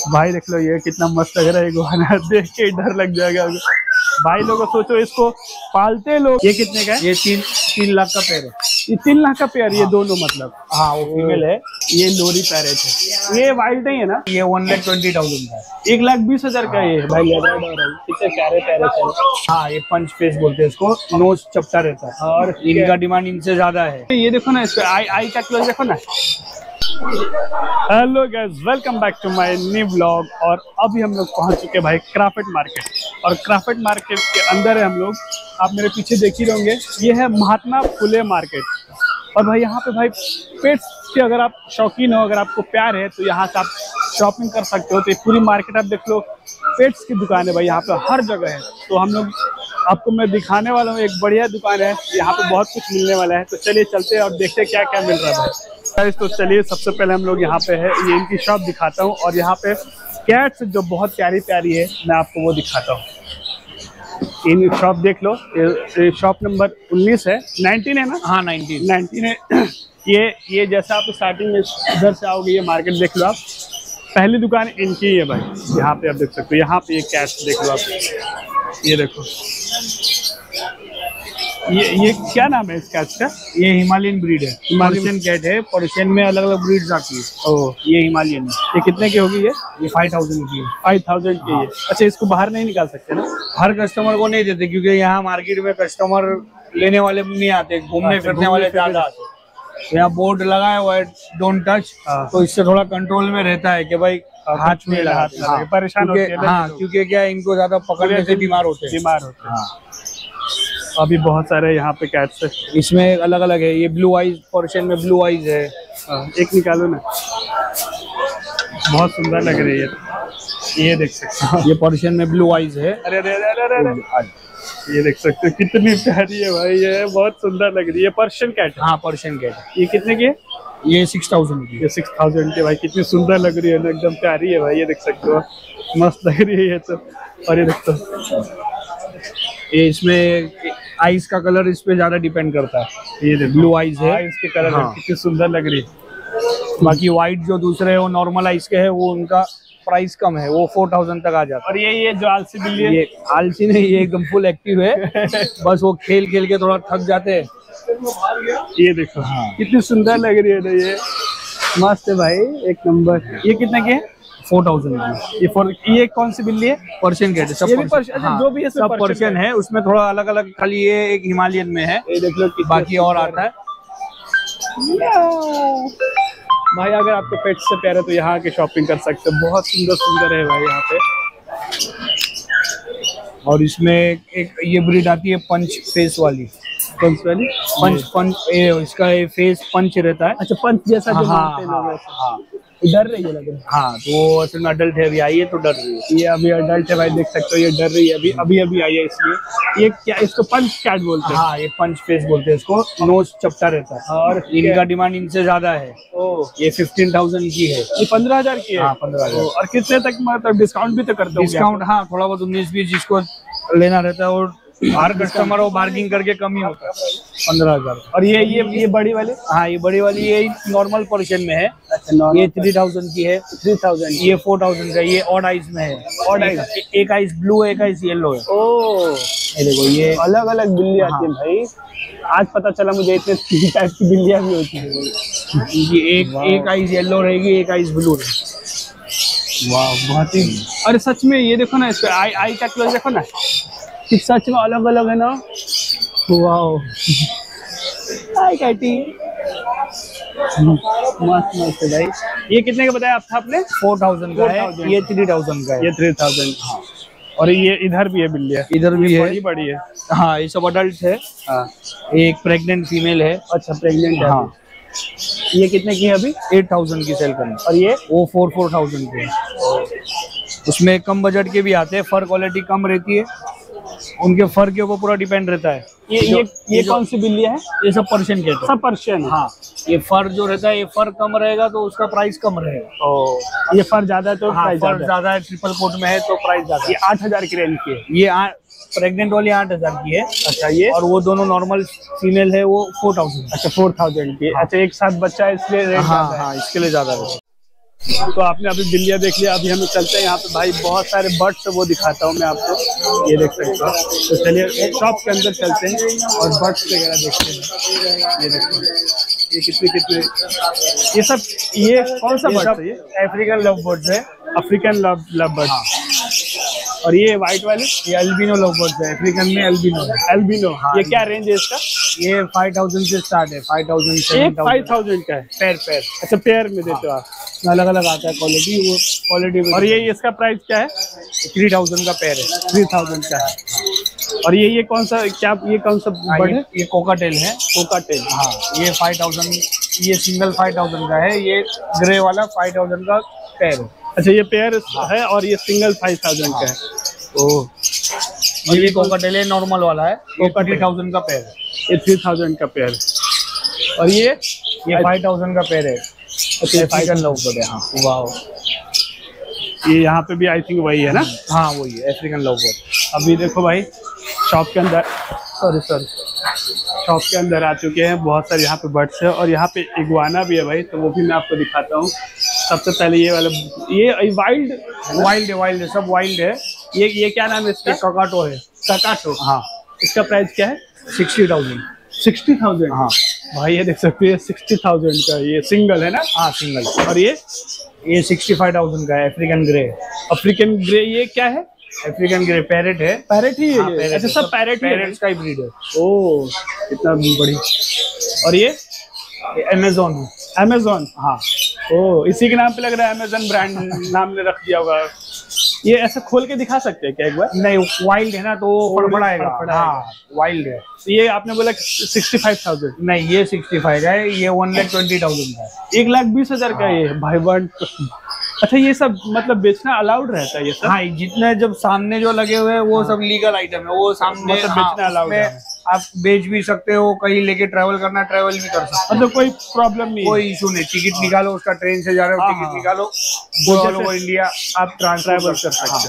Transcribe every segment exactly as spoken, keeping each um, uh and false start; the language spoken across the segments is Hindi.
भाई देख लो ये कितना मस्त लग रहा है iguana, देख के डर लग जाएगा भाई। लोगों सोचो इसको पालते लोग। ये कितने का है? ये तीन तीन लाख का पेयर है। ये तीन लाख का पेयर? हाँ। ये दोनों मतलब? हाँ वो फीमेल है। ये लोरी पैरेट है। ये वाइल्ड नहीं है ना? ये वन लाख ट्वेंटी थाउजेंड का है। एक लाख बीस हजार का ये भाई। कितने प्यारे प्यारे से। हाँ ये पंच फेस बोलते हैं इसको, नोज चपटा रहता है और इनका डिमांड इनसे ज्यादा है। ये देखो ना, इस पे आई आई का क्लोज देखो ना। Hello guys, welcome back to my new vlog. और अभी हम लोग पहुंच चुके हैं भाई क्राफट मार्केट। और क्राफट मार्केट के अंदर है हम लोग। आप मेरे पीछे देख ही रहोगे, ये है महात्मा फुले मार्केट। और भाई यहाँ पे भाई पेट्स के अगर आप शौकीन हो, अगर आपको प्यार है तो यहाँ से आप शॉपिंग कर सकते हो। तो ये पूरी मार्केट आप देख लो, पेट्स की दुकान है भाई यहाँ पे हर जगह है। तो हम लोग आपको मैं दिखाने वाला हूँ, एक बढ़िया दुकान है यहाँ पे, बहुत कुछ मिलने वाला है। तो चलिए चलते हैं और देखते हैं क्या क्या मिल रहा है भाई। तो चलिए सबसे पहले हम लोग यहाँ पे है, ये इनकी शॉप दिखाता हूँ। और यहाँ पे कैट्स जो बहुत प्यारी प्यारी है, मैं आपको वो दिखाता हूँ। इन शॉप देख लो, ये शॉप नंबर उन्नीस है, नाइनटीन है ना? हाँ नाइनटीन नाइनटीन है। ये ये जैसा आप स्टार्टिंग में इधर से आओगे, ये मार्केट देख लो आप, पहली दुकान इनकी ही है भाई। यहाँ पे आप देख सकते हो, यहाँ पे ये कैट्स देख लो आप, ये देखो। ये ये क्या नाम है इस कैट का? ये हिमालयन ब्रीड है, पर्शियन कैट है। पर्शियन में अलग अलग ब्रीड्स आती है। ओह, ये हिमालयन है। ये कितने की होगी? ये ये फाइव थाउजेंड की है। फाइव थाउजेंड की है। अच्छा, इसको बाहर नहीं निकाल सकते ना? हर कस्टमर को नहीं देते, क्योंकि यहाँ मार्केट में कस्टमर लेने वाले नहीं आते, घूमने फिरने वाले ज्यादा आते। यहाँ बोर्ड लगा हुआ है डोंट टच, तो इससे थोड़ा कंट्रोल में रहता है कि भाई हाथ में हाथ लगा, परेशान होते हैं। हाँ, क्योंकि क्या इनको ज्यादा पकड़ने से बीमार होते हैं। बीमार होते हैं। अभी बहुत सारे यहाँ पे कैट्स है। इसमें अलग अलग है। ये ब्लू आइज, पर्शियन में ब्लू आइज है। एक निकालो ना, बहुत सुंदर लग रही है। ये देख सकते हो, ये पर्शियन में ब्लू आइज है। अरे अरे अरे अरे अरे, ये देख सकते हो कितनी प्यारी है भाई, ये बहुत सुंदर लग रही है। Persian cat? हाँ पर्शियन कैट। ये कितने की है? ये सिक्स थाउजेंड की। ये सिक्स थाउजेंड की भाई, कितनी सुंदर लग रही है ना, एकदम प्यारी है भाई। ये देख सकते हो, मस्त लग रही है ये तो। और ये देखो, ये इसमें आइस का कलर इस पे ज्यादा डिपेंड करता है। ये ब्लू आइज है, आइस के कलर हाँ। कितनी सुंदर लग रही है। बाकी व्हाइट जो दूसरे है वो नॉर्मल आइस के है, वो उनका प्राइस कम है, वो फोर थाउजेंड तक आ जाता है। और ये ये जो आलसी बिल्ली है? ये आलसी नहीं, ये एकदम फुल एक्टिव है। बस वो खेल खेल के थोड़ा थक जाते हैं। ये देखो, हाँ। कितनी सुंदर लग रही है ना, ये मस्त है भाई, एक नंबर। ये कितने के है? फोर थाउजेंड की। ये फोर, ये कौन सी बिल्ली है? पर्शियन कैट है। सब ये भी पर्शियन? अच्छा, जो भी है सब पर्शियन है। उसमें थोड़ा अलग अलग, खाली ये एक हिमालयन में है, ये देख लो, बाकी और आता है। भाई अगर आपको पेट से प्यार है तो यहाँ के शॉपिंग कर सकते हो, बहुत सुंदर सुंदर है भाई यहाँ पे। और इसमें एक ये ब्रीड आती है पंच फेस वाली। पंच वाली? पंच पंच ये इसका ये फेस पंच रहता है। अच्छा, पंच जैसा जो हाँ, मानते हैं लोग। हाँ, हाँ। डर रही है लग रहा है। हाँ, तो वो असल में अडल्ट है, अभी आई है तो डर रही है। ये अभी अडल्ट है भाई, देख सकते हो, ये डर रही है, अभी अभी अभी आई है इसलिए। ये क्या, इसको पंच कैट बोलते हैं? हाँ, ये पंच फेस बोलते हैं इसको, नोज चपटा रहता है और इनका डिमांड इनसे ज्यादा है। ओह, ये फिफ्टीन थाउजेंड की है। ये पंद्रह हजार की है? हाँ पंद्रह हजार। और कितने तक मतलब डिस्काउंट भी तो करते हो? डिस्काउंट हाँ, थोड़ा बहुत उन्नीस बीस जिसको लेना रहता है, और हर कस्टमर वो बार्गिंग करके कम ही होता है। पंद्रह हजार। और ये ये ये बड़ी वाली? हाँ, ये बड़ी वाली ये नॉर्मल पर्शियन में है। अच्छा, ये थ्री थाउजेंड की है। थ्री थाउजेंड ये फोर थाउजेंड का। ये ऑड आइज में है। Odd eyes? एक आइज ब्लू है, एक आइज येलो है। ओह, ये देखो, ये अलग अलग बिल्ली आती है भाई। आज पता चला मुझे इतने तीन टाइप की बिल्लियां भी होती है। ये एक एक आइज येलो रहेगी, एक आइज ब्लू रहेगी। वाह, बहुत ही। अरे सच में ये देखो ना, इस पे आई आई का क्लोज देखो ना, कि सच में अलग अलग है ना। वाह, हाय कैटी, मस्त मस्त है भाई। ये कितने का बताया आप आपने? फोर थाउजेंड का है। ये थ्री थाउजेंड का है। ये थ्री थाउजेंड। हाँ। और ये इधर भी है बिल्ली है? इधर भी है, बड़ी बड़ी है। हाँ, ये सब अडल्ट है। हाँ, एक प्रेग्नेंट फीमेल है। अच्छा, प्रेग्नेंट है। हाँ। ये कितने की है अभी? एट थाउजेंड की सेल करनी। और ये? वो फोर फोर थाउजेंड की है। उसमें कम बजट के भी आते हैं, फर क्वालिटी कम रहती है, उनके फर के ऊपर पूरा डिपेंड रहता है। ये ये ये कौन सी बिल्ली है? ये सब पर्शियन कहते हैं। सब पर्शियन? हाँ, ये फर जो रहता है, ये फर कम रहेगा तो उसका प्राइस कम रहेगा। ओ, ये फर ज्यादा है तो हाँ, प्राइस फर ज्यादा है, ट्रिपल कोट में है तो प्राइस ज्यादा है। ये आठ हजार की रेंज की है? ये प्रेग्नेंट वाली आठ हजार की है। अच्छा, ये? और वो दोनों नॉर्मल फीमेल है, वो फोर थाउजेंड। अच्छा, फोर थाउजेंड की। अच्छा, एक साथ बच्चा है इसलिए रेट हाँ ज्यादा है। हाँ, इसके लिए ज्यादा है। तो आपने अभी बिल्लियाँ देख लिया, अभी हम चलते हैं यहाँ पे भाई बहुत सारे बर्ड्स है, वो दिखाता हूँ मैं आपको, ये देख सकते हो। तो चलिए शॉप के अंदर चलते हैं और बर्ड्स वगैरह देखते हैं। ये देखो ये कितने कितने, ये सब, ये कौन सा बर्ड है? ये अफ्रीकन लव बर्ड्स है, अफ्रीकन लव लव बर्ड। और ये वाइट वाले ये अल्बिनो लव बर्ड्स है, अफ्रीकन में अल्बिनो है। अल्बिनो, ये क्या रेंज है इसका? ये फाइव थाउजेंड से स्टार्ट है, फाइव थाउजेंड एक फाइव थाउजेंड का है पेयर पेयर। अच्छा पेयर में देते हो आप, अलग अलग आता है क्वालिटी, वो क्वालिटी। और ये इसका प्राइस क्या है? थ्री थाउजेंड का पेयर है, थ्री थाउजेंड का है। और ये ये कौन सा, क्या ये कौन सा बर्ड है? ये कोकाटेल है, कोकाटेल। हाँ ये फाइव थाउजेंड, ये सिंगल फाइव थाउजेंड का है, ये ग्रे वाला फाइव थाउजेंड का पेयर है। अच्छा ये पेयर है और ये सिंगल फाइव थाउजेंड का है। ओह, और ये कोकाटेल है, नॉर्मल वाला है, ये थ्री थाउजेंड का पेयर है। ये थ्री थाउजेंड का पेयर है। और ये ये फाइव थाउजेंड का पेयर है। अच्छा फाइव लव बर्ड है। हाँ वाह, ये यहाँ पे भी आई थिंक वही है ना? हाँ वही है अफ्रीकन लव बर्ड। अभी देखो भाई शॉप के अंदर, सॉरी सॉरी शॉप के अंदर आ चुके हैं, बहुत सारे यहाँ पे बर्ड्स है और यहाँ पे इग्वाना भी है भाई, तो वो भी मैं आपको दिखाता हूँ। सबसे पहले ये वाला, ये वाइल्ड वाइल्ड है, वाइल्ड है, सब वाइल्ड है। ये ये क्या नाम है इसका? ककाटो है। ककाटो, हाँ। इसका प्राइस क्या है? Sixty thousand. सिक्सटी थाउजेंड हाँ भाई, ये देख सकते हैं सिक्सटी थाउजेंड का, ये सिंगल है ना? हाँ सिंगल। और ये ये सिक्सटी फाइव थाउजेंड का है, अफ्रीकन ग्रे। अफ्रीकन ग्रे, ये क्या है? अफ्रीकन ग्रे पैरेट है। पैरेट ही है हाँ, ये? अच्छा सब पैरेट ही है? पैरेट्स का ही ब्रीड है। ओह इतना बड़ी। और ये अमेज़न है। अमेज़न, हाँ। ओह इसी के नाम पे लग रहा है, अमेज़न ब्रांड नाम ने रख दिया होगा। ये ऐसा खोल के दिखा सकते हैं क्या एक बार? नहीं वाइल्ड है ना, तो वो फड़फड़ाएगा। हाँ वाइल्ड है। ये आपने बोला सिक्सटी फाइव थाउजेंड? नहीं ये सिक्सटी फाइव है, ये वन लाख ट्वेंटी थाउजेंड का है। एक लाख बीस हजार का ये भाई वन। अच्छा ये सब मतलब बेचना अलाउड रहता है ये सब? हाँ जितने जब सामने जो लगे हुए हैं वो सब लीगल आइटम है, वो सामने मतलब हाँ, बेचना अलाउड है। आप बेच भी सकते हो, कहीं लेके ट्रैवल करना ट्रैवल भी कर सकते हो, मतलब कोई प्रॉब्लम नहीं, कोई इशू नहीं। टिकट निकालो उसका, ट्रेन से जा रहे हो टिकट निकालो, ऑल ओवर इंडिया आप ट्रांसफर कर सकते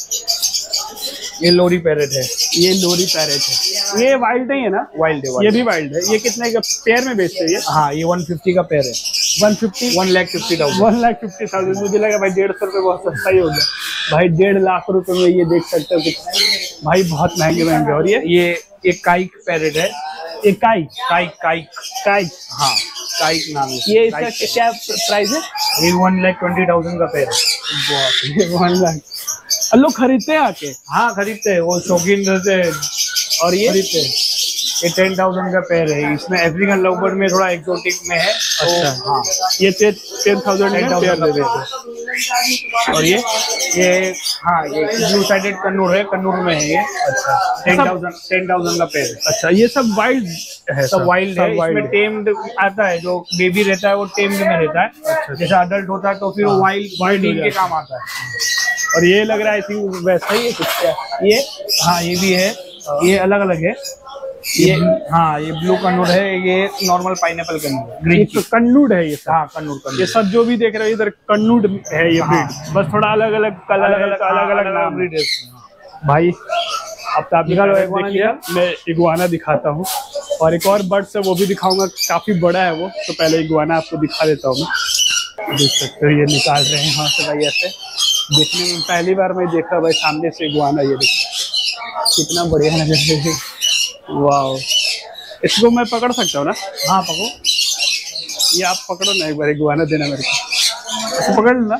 हो। ये लोरी पैरेट है, ये लोरी पैरेट है, ये वाइल्ड नहीं है ना? वाइल्ड है, ये भी वाइल्ड है। ये कितने का पेयर में बेचते हैं ये? हाँ ये वन फिफ्टी का पेयर है। One fifty one lakh fifty thousand one lakh fifty thousand मुझे लगा भाई डेढ़ सौ रुपये बहुत सस्ता ही हो गया भाई। डेढ़ लाख रुपए में ये देख सकते हो कि भाई बहुत महंगे महंगे। और ये ये एक काइक पैरेट है। एक काइक काइक काइक काइक हाँ काइक नाम है। ये इसका क्या प्राइस है? ये वन लाख ट्वेंटी थाउजेंड का पेयर है। वन लाख लोग खरीदते हैं आके? हाँ खरीदते हैं, वो शौकीन रहते हैं। और ये खरीदते हैं। ये टेन थाउजेंड का पेयर है, इसमें अफ्रीकन लव बर्ड में थोड़ा एक्सोटिक में है। अच्छा तो, हाँ ये टेन थाउजेंड में पेयर दे देते हैं। और ये ये हाँ ये ब्लू साइडेड कन्नूर है, कन्नूर में है ये। अच्छा टेन थाउजेंड टेन थाउजेंड का पेयर है। अच्छा ये सब वाइल्ड है? सब वाइल्ड है, इसमें टेम्ड आता है, जो बेबी रहता है वो टेम्ड में रहता है। अच्छा, जैसे अडल्ट होता है तो फिर वो वाइल्ड वाइल्ड के काम आता है। और ये लग रहा है आई थिंक वैसा ही है कुछ क्या? ये हाँ ये भी है, ये अलग अलग है। ये हाँ ये ब्लू कन्नूर है, ये नॉर्मल पाइनएप्पल कन्नूर है, ग्रीन तो कन्नूड है ये सब? हाँ कन्नूर कन्नूर। ये सब जो भी देख रहे हो इधर कन्नूड है ये ब्रीड। हाँ। बस थोड़ा अलग अलग कलर है, अलग अलग नाम ब्रीड है भाई। अब तो आप निकालो, देखिए मैं इगुआना दिखाता हूँ और एक और बर्ड है वो भी दिखाऊंगा, काफी बड़ा है वो। तो पहले इगुआना आपको दिखा देता हूँ मैं। देख सकते हो ये निकाल रहे हैं यहाँ से भाई, ऐसे देखने में पहली बार मैं देखा भाई सामने से इगुआना। ये देखो कितना बढ़िया नजर है, वाह। इसको मैं पकड़ सकता हूँ ना? हाँ पकड़ो, ये आप पकड़ो ना एक बार, इगुआना देना मेरे को। इसको पकड़ लो ना।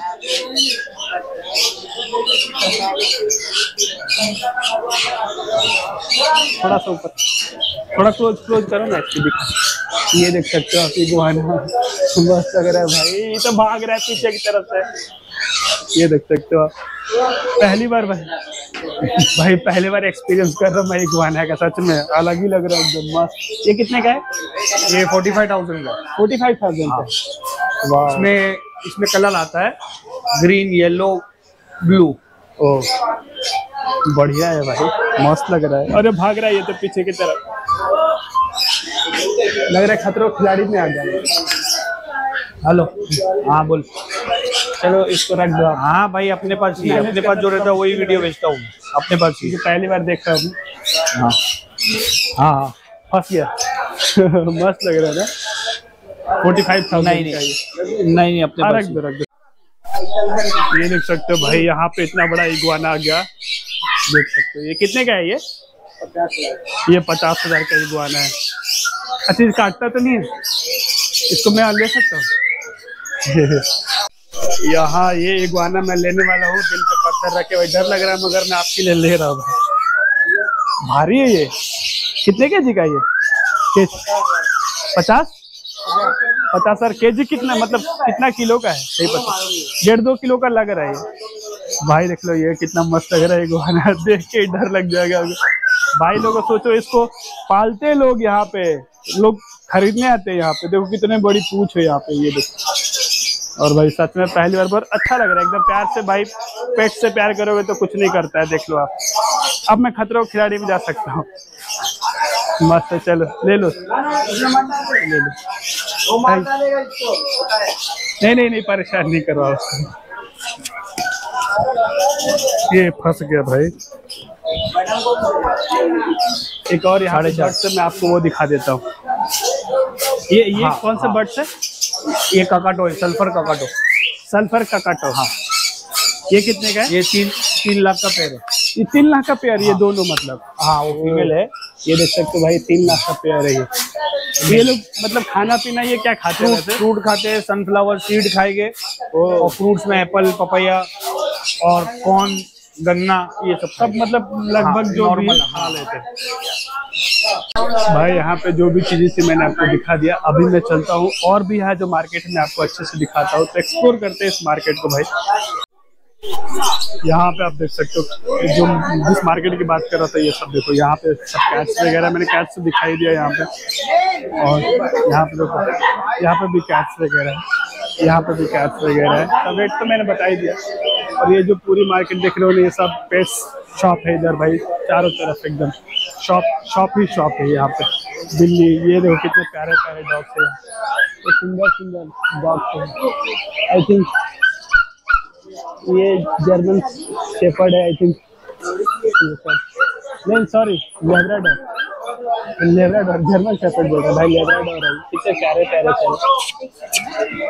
थोड़ा सा ऊपर, थोड़ा क्लोज क्लोज करो ना इसको, दिखा। ये देख सकते हो आप इगुआना, मस्त लग रहा है भाई। ये तो भाग रहा है पीछे की तरफ से, ये देख सकते हो आप। पहली बार भाई भाई पहली बार एक्सपीरियंस कर रहा हूँ मैं इगुआना का, सच में अलग ही लग रहा है एकदम मस्त। ये कितने का है? ये फोर्टी फाइव थाउजेंड का। फोर्टी फाइव थाउजेंड का? वाह। इसमें इसमें कलर आता है ग्रीन, येलो, ब्लू। ओ बढ़िया है भाई, मस्त लग रहा है। अरे भाग रहा है ये तो पीछे की तरफ, लग रहा है खतरों खिलाड़ी में आ गया। हेलो हाँ बोल। चलो इसको रख दो। हाँ भाई अपने पास ही, अपने पास जो रहता है वही वीडियो भेजता हूँ, अपने पास ही। पहली बार देख रहा हूँ। हाँ हाँ फंस गया मस्त लग रहा है ना। फोर्टी फाइव थाउजेंड नहीं नहीं नहीं नहीं अपने हाँ, पास रख दो रख दो। ये देख सकते हो भाई, यहाँ पे इतना बड़ा इगुआना आ गया, देख सकते हो। ये कितने का है? ये ये पचास हजार का इगुआना है। अच्छा, काटता तो नहीं है? इसको मैं ले सकता हूँ? यहाँ ये इगुआना मैं लेने वाला हूँ, दिल पे पत्थर रखे हुए, डर लग रहा है मगर मैं आपके लिए ले रहा हूँ भाई। भारी है ये। कितने के जी का ये? पचास पचास हजार के जी कितना, मतलब कितना किलो का है? सही पता, डेढ़ दो किलो का लग रहा है ये भाई। देख लो ये कितना मस्त लग रहा है इगुआना, देख के डर लग जाएगा भाई। लोगों सोचो, इसको पालते लोग, यहाँ पे लोग खरीदने आते हैं यहाँ पे। देखो कितने बड़ी पूंछ है यहाँ पे, ये देखो। और भाई सच में पहली बार बहुत अच्छा लग रहा है, एकदम प्यार से भाई। पेट से प्यार करोगे तो कुछ नहीं करता है, देख लो आप। अब मैं खतरों के खिलाड़ी में जा सकता हूँ। मस्त है, चलो ले लो ले लो। नहीं नहीं नहीं, परेशान नहीं करवा उसको। ये फंस गया भाई। एक और यहाँ बर्ड से मैं आपको वो दिखा देता हूँ। ये ये हाँ, कौन सा बर्ड है? ये ककाटो है, सल्फर ककाटो। सल्फर ककाटो, हाँ। ये कितने का है? ये तीन तीन लाख का पेयर है। ये तीन लाख का पेयर? हाँ। ये दोनों मतलब? हाँ, वो फीमेल है। ये देख सकते हो भाई, तीन लाख का पेयर है ये। ये लोग मतलब खाना पीना ये क्या खाते हैं? फ्रूट खाते हैं, सनफ्लावर सीड खाएंगे, और फ्रूट्स में एप्पल, पपैया और कॉर्न, गन्ना, ये सब सब मतलब लगभग हाँ, जो नॉर्मल खा लेते हैं भाई। यहाँ पे जो भी चीजें थी मैंने आपको दिखा दिया। अभी मैं चलता हूँ, और भी है जो मार्केट में आपको अच्छे से दिखाता हूँ। तो एक्सप्लोर करते हैं इस मार्केट को भाई। यहाँ पे आप देख सकते हो, जो जिस मार्केट की बात कर रहा था, ये सब देखो। यहाँ पे सब कैट्स वगैरह, मैंने कैट्स दिखाई दिया यहाँ पे। और यहाँ पे देखो, यहाँ पे भी कैट्स वगैरह है, यहाँ पे भी कैट्स वगैरह है। सब रेट तो मैंने बता ही दिया। और ये जो पूरी मार्केट देख रहे हो, ये सब पेट्स शॉप है इधर भाई, चारों तरफ एकदम शॉप शॉप ही शॉप है यहाँ पे। बिल्ली, ये देखो कितने प्यारे प्यारे डॉग्स है, तो सुंदर सुंदर डॉग्स है। आई थिंक ये जर्मन शेफर्ड है, आई थिंक। नहीं sorry, Labrador. Labrador, German shepherd बोल रहा भाई, लेब्राडोर है। कितने प्यारे प्यारे चले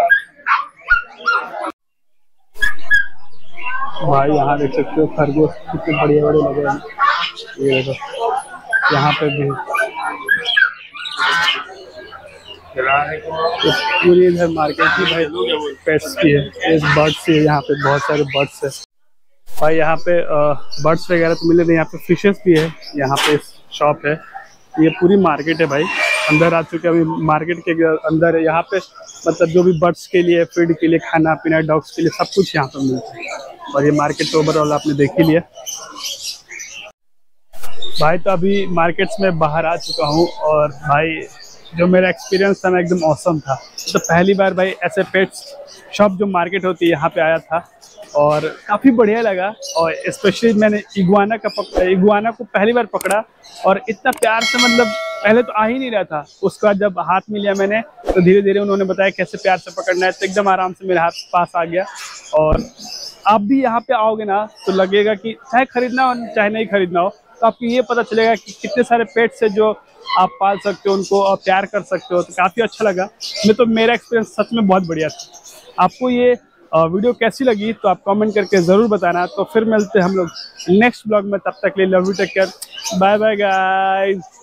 भाई। यहाँ देख सकते हो खरगोश कितने बढ़िया बड़े लगे हैं। ये देखो यहाँ पे भी तो पूरी इधर मार्केट ही भाई पेट्स की है, एक बर्ड्स की है। यहाँ पे बहुत सारे बर्ड्स है भाई। यहाँ पे बर्ड्स वगैरह तो मिले नहीं, यहाँ पे फिशेस भी है। यहाँ पे शॉप है, ये पूरी मार्केट है भाई। अंदर आ चुके अभी मार्केट के अंदर है। यहाँ पे मतलब जो भी बर्ड्स के लिए, फीड के लिए, खाना पीना, डॉग्स के लिए सब कुछ यहाँ पे मिलता है। और ये मार्केट तो ओवरऑल आपने देख ही लिया भाई। तो अभी मार्केट्स में बाहर आ चुका हूँ, और भाई जो मेरा एक्सपीरियंस था ना एकदम औसम था। तो पहली बार भाई ऐसे पेट्स शॉप जो मार्केट होती है यहाँ पे आया था, और काफ़ी बढ़िया लगा। और स्पेशली मैंने इगुआना का पकड़ा, इगुआना को पहली बार पकड़ा, और इतना प्यार से, मतलब पहले तो आ ही नहीं रहा था। उसके बाद जब हाथ में लिया मैंने, तो धीरे धीरे उन्होंने बताया कैसे प्यार से पकड़ना है, तो एकदम आराम से मेरे हाथ पास आ गया। और आप भी यहाँ पे आओगे ना, तो लगेगा कि चाहे खरीदना हो चाहे नहीं खरीदना हो, तो आपको ये पता चलेगा कि कितने सारे पेट्स है जो आप पाल सकते हो, उनको और प्यार कर सकते हो। तो काफ़ी अच्छा लगा मैं, तो मेरा एक्सपीरियंस सच में बहुत बढ़िया था। आपको ये वीडियो कैसी लगी तो आप कमेंट करके ज़रूर बताना। तो फिर मिलते हैं हम लोग नेक्स्ट ब्लॉग में, तब तक के लिए love you, take care, bye bye guys.